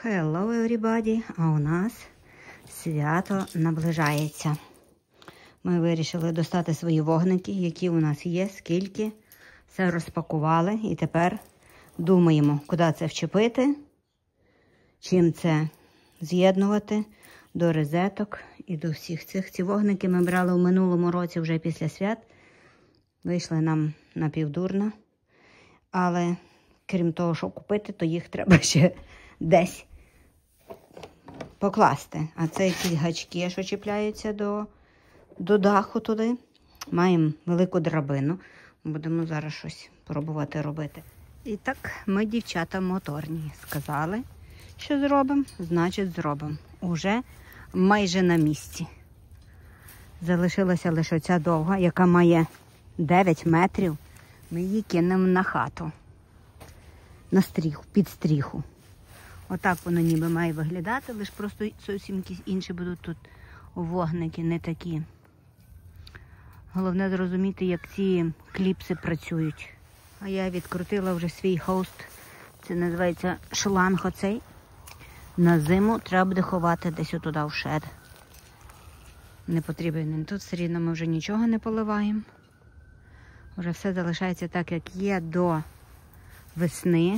Hello everybody! А у нас свято наближається. Ми вирішили достати свої вогники, які у нас є, скільки. Все розпакували і тепер думаємо, куди це вчепити, чим це з'єднувати до розеток і до всіх цих. Ці вогники ми брали в минулому році вже після свят. Вийшли нам напівдурно. Але крім того, що купити, то їх треба ще десь покласти. А це якісь гачки, що чіпляються до даху туди. Маємо велику драбину. Будемо зараз щось пробувати робити. І так, ми, дівчата моторні, сказали, що зробимо, значить зробимо. Уже майже на місці. Залишилася лише ця довга, яка має 9 метрів. Ми її кинемо на хату. На стріху, під стріху. Отак воно ніби має виглядати, лише просто зовсім якісь інші будуть тут вогники, не такі. Головне зрозуміти, як ці кліпси працюють. А я відкрутила вже свій хост. Це називається шланг оцей. На зиму треба буде ховати десь отуди в шед. Не потрібен. Тут все рівно ми вже нічого не поливаємо. Вже все залишається так, як є до весни.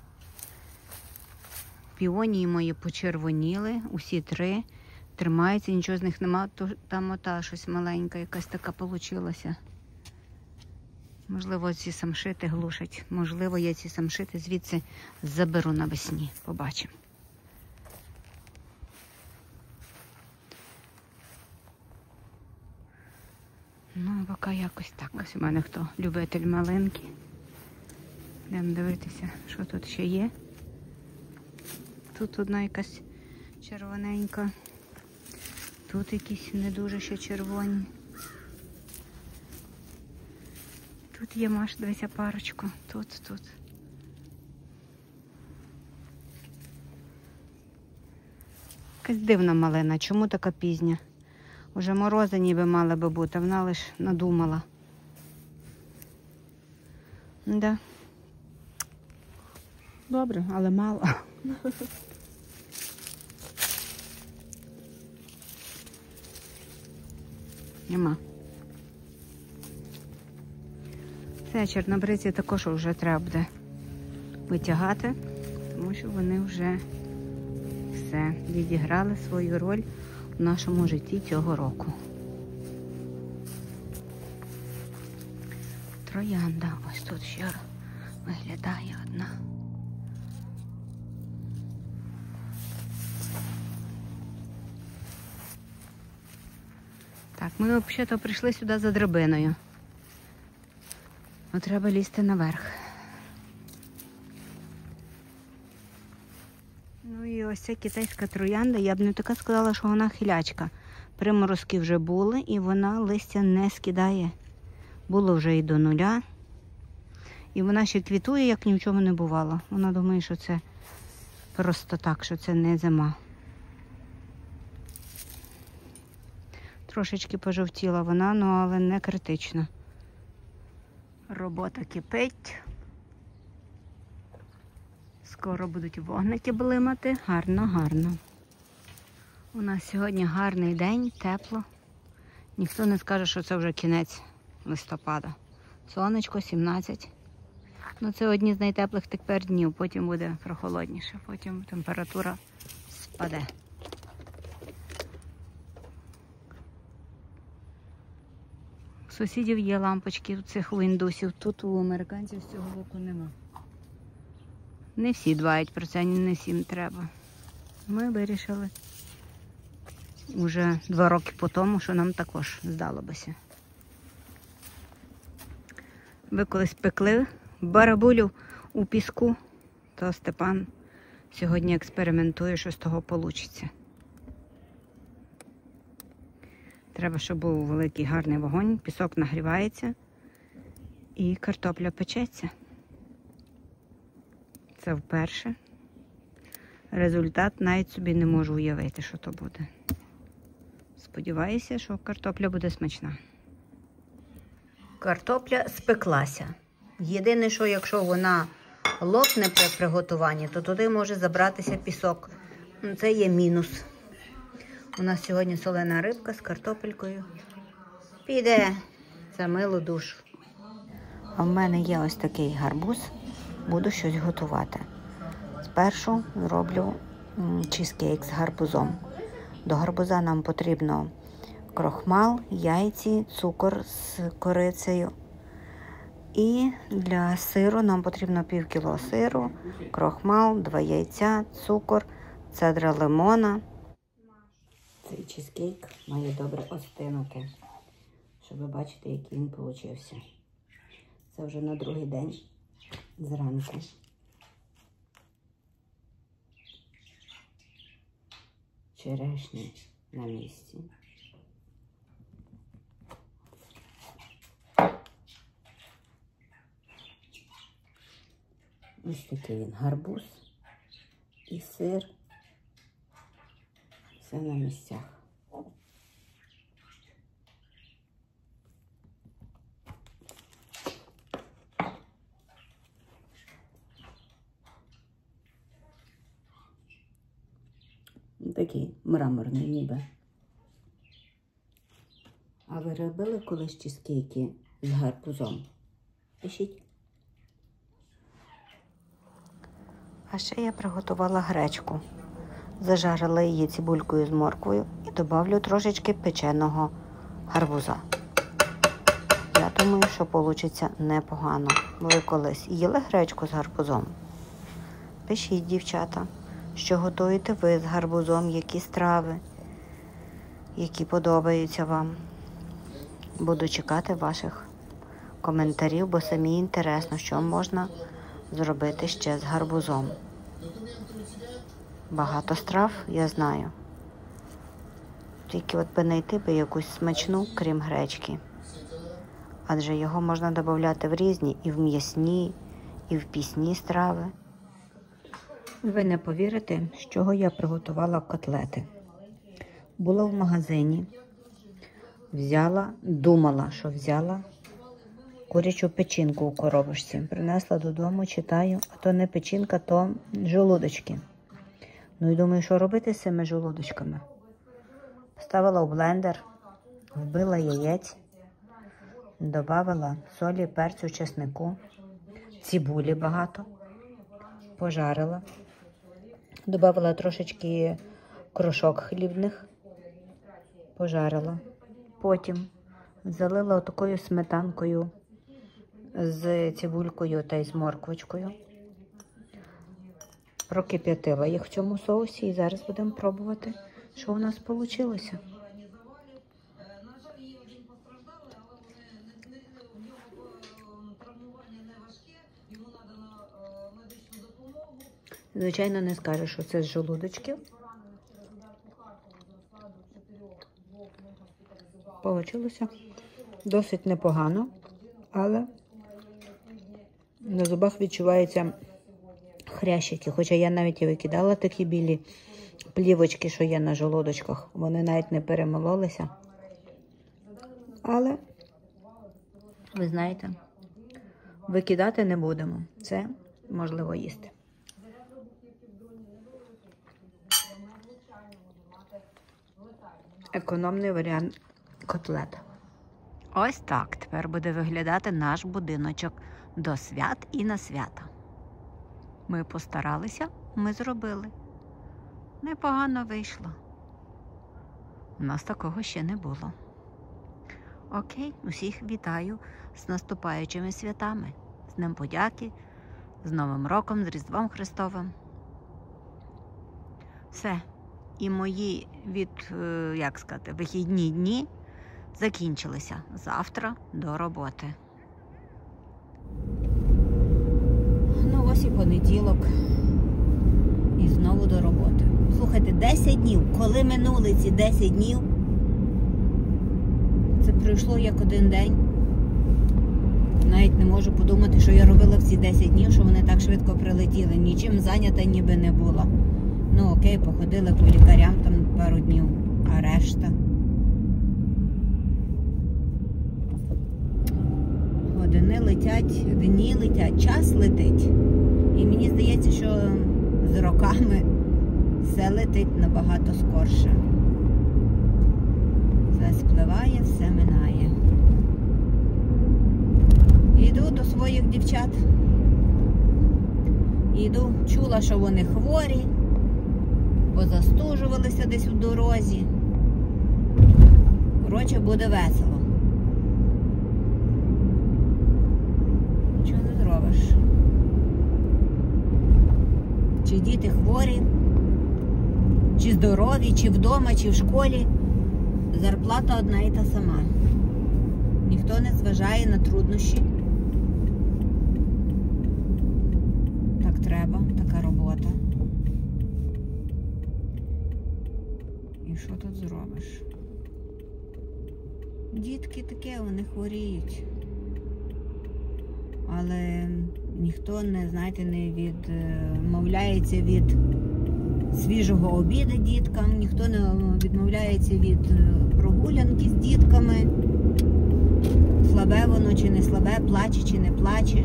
Піонії мої почервоніли, усі 3 тримаються, нічого з них нема, там ота щось маленька, якась така получилася. Можливо, ці самшити глушать, можливо, я ці самшити звідси заберу навесні, побачимо. Ну, поки якось так. Ось у мене хто любитель малинки. Будемо дивитися, що тут ще є. Тут одна якась червоненька. Тут якісь не дуже ще червоні. Тут є, Маш, дивися, парочку. Тут. Якась дивна малина. Чому така пізня? Уже морози ніби мали би бути, вона лише надумала. Да. Добре, але мало. Нема. Все, чорнобривці також вже треба буде витягати, тому що вони вже все відіграли свою роль в нашому житті цього року. Троянда. Ось тут ще виглядає одна. Так, ми взагалі прийшли сюди за драбиною. Но треба лізти наверх. Ну і ось ця китайська троянда, я б не така сказала, що вона хилячка. Приморозки вже були і вона листя не скидає. Було вже і до 0. І вона ще квітує, як ні в чому не бувало. Вона думає, що це просто так, що це не зима. Трошечки пожовтіла вона, ну, але не критично. Робота кипить. Скоро будуть вогники блимати. Гарно. У нас сьогодні гарний день, тепло. Ніхто не скаже, що це вже кінець листопада. Сонечко 17. Ну, це одні з найтеплих тепер днів. Потім буде прохолодніше. Потім температура спаде. У сусідів є лампочки, у цих у індусів. Тут у американців з цього боку нема. Не всі дбають про це, не всім треба. Ми вирішили уже 2 роки по тому, що нам також здалося. Ви колись пекли барабулю у піску, то Степан сьогодні експериментує, що з того вийде. Треба, щоб був великий гарний вогонь, пісок нагрівається і картопля печеться. Це вперше. Результат навіть собі не можу уявити, що то буде. Сподіваюся, що картопля буде смачна. Картопля спеклася. Єдине, що якщо вона лопне при приготуванні, то туди може забратися пісок. Це є мінус. У нас сьогодні солена рибка з картопелькою. Піде за милу душу. А в мене є ось такий гарбуз. Буду щось готувати. Спершу зроблю чизкейк з гарбузом. До гарбуза нам потрібно крохмал, яйці, цукор з корицею. І для сиру нам потрібно пів кіло сиру, крохмал, 2 яйця, цукор, цедра лимона. Цей чизкейк має добре остинути, щоб ви бачите, який він получився. Це вже на другий день зранку. Черешні на місці. Ось такий він гарбуз і сир. Все на місцях. Такий мраморний ніби. А ви робили колись чизкейки з гарбузом? Пишіть. А ще я приготувала гречку. Зажарила її цибулькою з морквою і добавлю трошечки печеного гарбуза. Я думаю, що вийде непогано. Ви колись їли гречку з гарбузом? Пишіть, дівчата, що готуєте ви з гарбузом, які страви, які подобаються вам. Буду чекати ваших коментарів, бо самі інтересно, що можна зробити ще з гарбузом. Багато страв, я знаю. Тільки от би знайти би якусь смачну, крім гречки. Адже його можна додавати в різні, і в м'ясні, і в пісні страви. Ви не повірите, з чого я приготувала котлети. Була в магазині, думала, що взяла курячу печінку у коробочці. Принесла додому, читаю, а то не печінка, то жолудочки. Ну і думаю, що робити з цими жолудочками. Ставила в блендер, вбила яєць, додавала солі, перцю, чеснику, цибулі багато, пожарила. Додавала трошечки крошок хлібних, пожарила. Потім залила отакою сметанкою з цибулькою та й з морквочкою. Прокип'ятила їх в цьому соусі і зараз будемо пробувати, що у нас вийшло. Звичайно, не скажу, що це з жолудочків. Получилося досить непогано, але на зубах відчуваються хрящики. Хоча я навіть і викидала такі білі плівочки, що є на жолудочках. Вони навіть не перемололися. Але, ви знаєте, викидати не будемо. Це можливо їсти. Економний варіант котлет. Ось так тепер буде виглядати наш будиночок до свят і на свята. Ми постаралися, ми зробили. Непогано вийшло. У нас такого ще не було. Окей, усіх вітаю з наступаючими святами, з Днем Подяки, з Новим роком, з Різдвом Христовим. Все. І мої вихідні дні закінчилися. Завтра до роботи. Ну ось і понеділок. І знову до роботи. Слухайте, 10 днів. Коли минули ці 10 днів, це пройшло як один день. Навіть не можу подумати, що я робила в ці 10 днів, що вони так швидко прилетіли. Нічим зайнята ніби не була. Ну окей, походили по лікарям там пару днів, а решта. Години летять, дні летять, час летить. І мені здається, що з роками все летить набагато скорше. Все спливає, все минає. Йду до своїх дівчат. Йду, чула, що вони хворі, позастужувалися десь в дорозі. Коротше, буде весело. Нічого не зробиш. Чи діти хворі, чи здорові, чи вдома, чи в школі. Зарплата одна і та сама. Ніхто не зважає на труднощі. Так треба, така робота. І що тут зробиш? Дітки таке, вони хворіють. Але ніхто не, знаєте, не відмовляється від свіжого обіду діткам, ніхто не відмовляється від прогулянки з дітками. Слабе воно чи не слабе, плаче чи не плаче.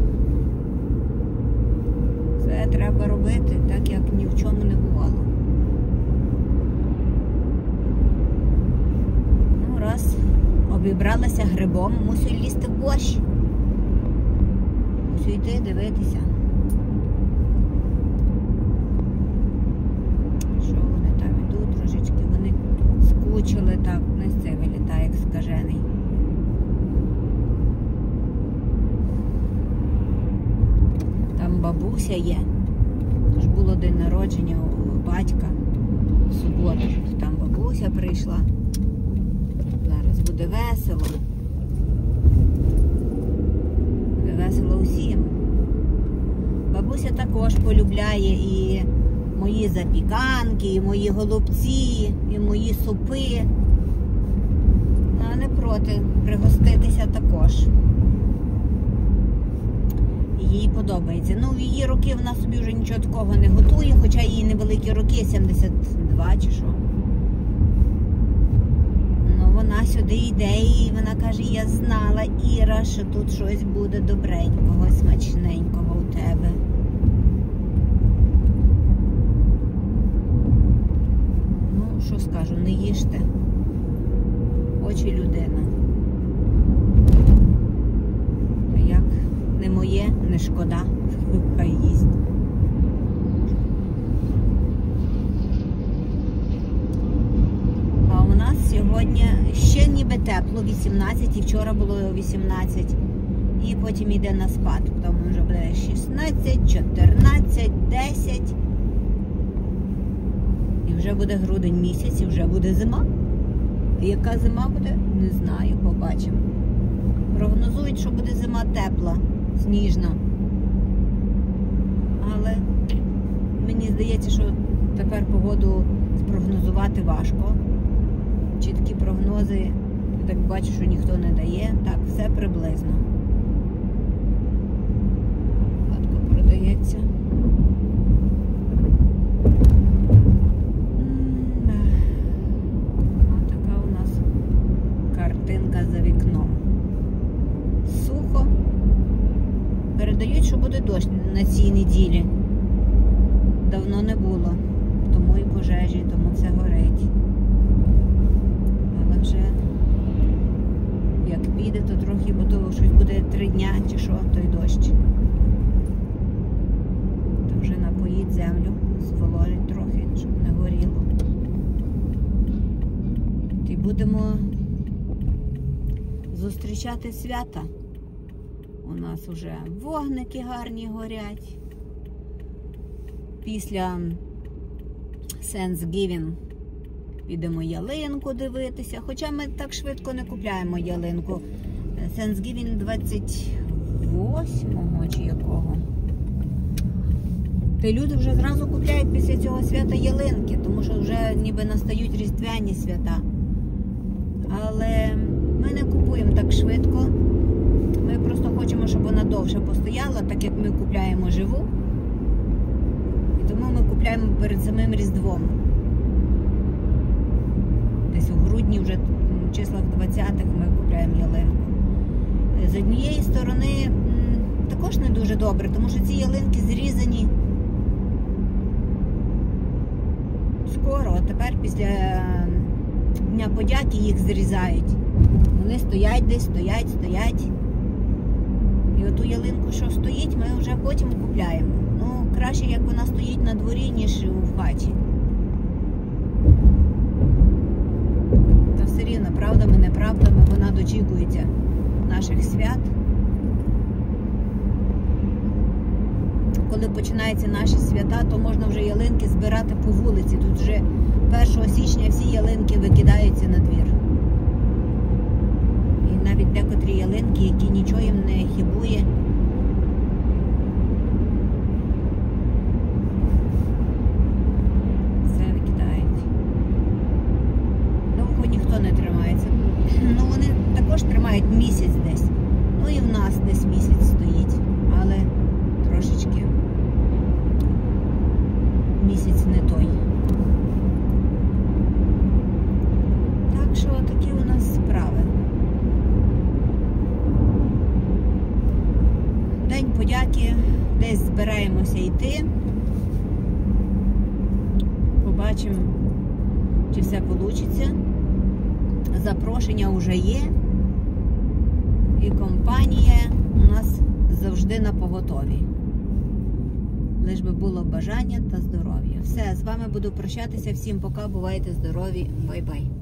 Це треба робити так, як ні в чому не бувало. Ну, раз обібралася грибом, мусю лізти в борщ. Мусю йти дивитися. Що вони там ідуть трошечки, вони скучили так, не з цей вилітає, як скажений. Там бабуся є. Тож було день народження у батька в суботу. Там бабуся прийшла. Зараз буде весело. Буде весело усім. Бабуся також полюбляє і мої запіканки, і мої голубці, і мої супи. А не проти пригоститися також. Їй подобається. Ну, в її роки вона собі вже нічого такого не готує, хоча їй невеликі роки, 72 чи що. Ну, вона сюди йде і вона каже, я знала, Іра, що тут щось буде добренького, смачненького у тебе. Ну, що скажу, не їжте. Хоче людина. Як не моє, не шкода, хай їсть. А у нас сьогодні ще ніби тепло, 18, і вчора було 18. І потім йде на спад, потім вже буде 16, 14, 10. І вже буде грудень місяць, і вже буде зима. І яка зима буде? Не знаю, побачимо. Прогнозують, що буде зима тепла, сніжна. Але мені здається, що тепер погоду спрогнозувати важко. Чіткі прогнози, я так бачу, що ніхто не дає. Так, все приблизно. Хатка продається. Ось така у нас картинка за вікном. Сухо. Передають, що буде дощ на цій неділі. Давно не було. Тому і пожежі, тому це горить. Але вже як піде, то трохи, бо то щось буде 3 дня чи що, той дощ. То вже напоїть землю, зволожить трохи, щоб не горіло. І будемо зустрічати свята. У нас вже вогники гарні горять. Після Thanksgiving підемо ялинку дивитися. Хоча ми так швидко не купляємо ялинку. Thanksgiving 28-го чи якого. Та люди вже зразу купляють після цього свята ялинки, тому що вже ніби настають різдвяні свята. Але ми не купуємо так швидко. Ми просто хочемо, щоб вона довше постояла, так як ми купляємо живу. І тому ми купляємо перед самим Різдвом. Десь у грудні, вже в числах 20-х ми купляємо ялинку. З однієї сторони, також не дуже добре, тому що ці ялинки зрізані скоро, а тепер після Дня подяки їх зрізають. Вони стоять десь, стоять. І оту ялинку, що стоїть, ми вже потім купляємо. Ну, краще, як вона стоїть на дворі, ніж в хаті. Та все рівно, правдами, неправдами, вона дочікується наших свят. Коли починаються наші свята, то можна вже ялинки збирати по вулиці. Тут вже 1 січня всі ялинки викидаються на двір. І навіть декотрі ялинки, які нічого їм не хибує, все викидають. Довго ніхто не тримається. Ну, вони також тримають місяць десь. Ну і в нас десь місяць стоїть. Але трошечки місяць не той. Так що такі у нас справи. День подяки, десь збираємося йти. Побачимо, чи все вийде. Запрошення вже є. І компанія у нас завжди на поготові. Лиш би було бажання та здоров'я. Все, з вами буду прощатися. Всім пока, бувайте здорові. Бай-бай.